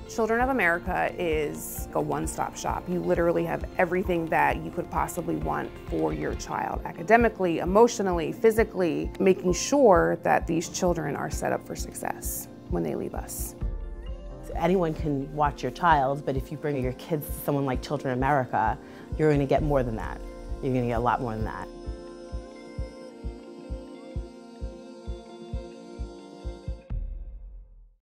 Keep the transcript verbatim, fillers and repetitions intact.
Children of America is a one-stop shop. You literally have everything that you could possibly want for your child, academically, emotionally, physically, making sure that these children are set up for success when they leave us. Anyone can watch your child, but if you bring your kids to someone like Children of America, you're going to get more than that. You're going to get a lot more than that.